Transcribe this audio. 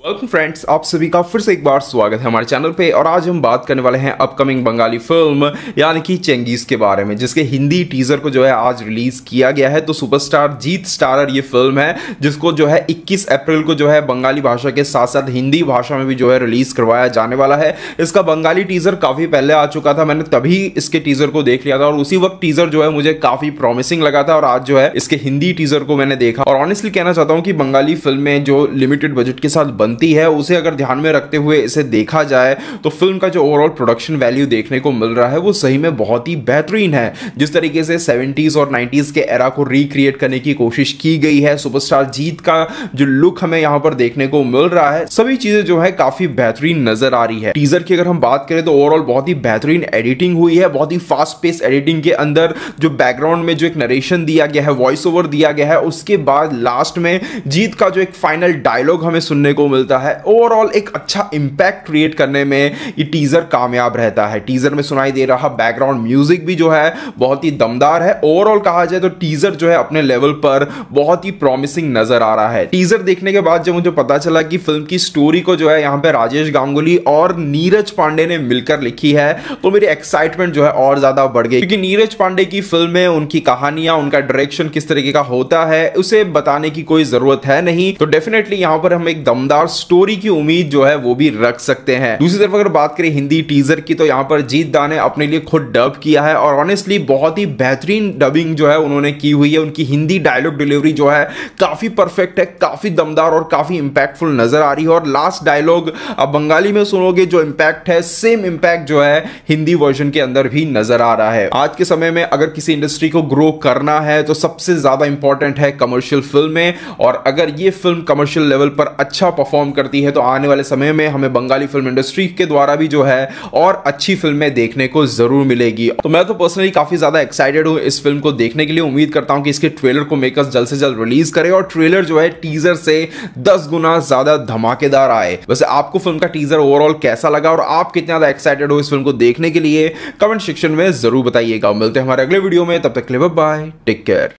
Welcome friends, आप सभी का फिर से एक बार स्वागत है हमारे चैनल पे। और आज हम बात करने वाले हैं अपकमिंग बंगाली फिल्म यानी कि चेंगीज के बारे में, जिसके हिंदी टीजर को जो है आज रिलीज किया गया है। तो सुपरस्टार जीत स्टारर ये फिल्म है जिसको जो है 21 अप्रैल को जो है बंगाली भाषा के साथ साथ हिंदी भाषा में भी जो है रिलीज करवाया जाने वाला है। इसका बंगाली टीजर काफी पहले आ चुका था, मैंने तभी इसके टीजर को देख लिया था और उसी वक्त टीजर जो है मुझे काफी प्रॉमिसिंग लगा था। और आज जो है इसके हिंदी टीजर को मैंने देखा और ऑनेस्टली कहना चाहता हूं कि बंगाली फिल्में जो लिमिटेड बजट के साथ है उसे अगर ध्यान में रखते हुए इसे देखा जाए तो फिल्म का जो ओवरऑल प्रोडक्शन वैल्यू देखने को मिल रहा है वो सही में बहुत ही बेहतरीन है। जिस तरीके से 70s और 90s के एरा को रिक्रिएट करने की कोशिश की गई है, सुपरस्टार जीत का जो लुक हमें यहां पर देखने को मिल रहा है, सभी चीजें जो है काफी बेहतरीन नजर आ रही है। टीजर की अगर हम बात करें तो ओवरऑल बहुत ही बेहतरीन एडिटिंग हुई है, बहुत ही फास्ट पेस एडिटिंग के अंदर जो बैकग्राउंड में जो एक नरेशन दिया गया है, वॉइस ओवर दिया गया है, उसके बाद लास्ट में जीत का जो एक फाइनल डायलॉग हमें सुनने को मिलता है। ओवरऑल एक अच्छा इंपैक्ट क्रिएट करने में ये टीजर कामयाब रहता है। टीजर में सुनाई दे रहा बैकग्राउंड म्यूजिक भी जो है बहुत ही दमदार है। ओवरऑल कहा जाए तो टीजर जो है अपने लेवल पर बहुत ही प्रॉमिसिंग नजर आ रहा है। टीजर देखने के बाद जब मुझे पता चला कि फिल्म की स्टोरी को जो है यहां पे राजेश गांगुली और नीरज पांडे ने मिलकर लिखी है तो मेरी एक्साइटमेंट जो है और ज्यादा बढ़ गई, क्योंकि नीरज पांडे की फिल्में, उनकी कहानियां, उनका डायरेक्शन किस तरीके का होता है उसे बताने की कोई जरूरत है नहीं। तो डेफिनेटली यहां पर हम एक दमदार स्टोरी की उम्मीद जो है वो भी रख सकते हैं। दूसरी तरफ अगर बात करें हिंदी टीजर की तो यहां पर जीत दा ने अपने लिए खुद डब किया है और ऑनेस्टली बहुत ही बेहतरीन डबिंग जो है उन्होंने की हुई है। उनकी हिंदी डायलॉग डिलीवरी जो है काफी परफेक्ट है, काफी दमदार और काफी इंपैक्टफुल नजर आ रही है। और लास्ट डायलॉग आप बंगाली में सुनोगे, जो इंपैक्ट है सेम इंपैक्ट जो है हिंदी वर्जन के अंदर भी नजर आ रहा है। आज के समय में अगर किसी इंडस्ट्री को ग्रो करना है तो सबसे ज्यादा इंपॉर्टेंट है कमर्शियल फिल्में, और अगर ये फिल्म कमर्शियल लेवल पर अच्छा परफॉर्म करती है तो आने वाले समय में हमें बंगाली फिल्म इंडस्ट्री के द्वारा भी जो है और अच्छी फिल्में देखने को जरूर मिलेगी। तो मैं तो पर्सनली काफी ज्यादा एक्साइटेड हूं इस फिल्म को देखने के लिए। उम्मीद करता हूं कि इसके ट्रेलर को मेकर्स जल्द से जल्द रिलीज करें और ट्रेलर जो है टीजर से 10 गुना ज्यादा धमाकेदार आए। वैसे आपको फिल्म का टीजर ओवरऑल कैसा लगा और आप कितना ज्यादा एक्साइटेड हो इस फिल्म को देखने के लिए, कमेंट सेक्शन में जरूर बताइएगा। मिलते हैं हमारे अगले वीडियो में, तब तक के लिए बाय बाय, टेक केयर।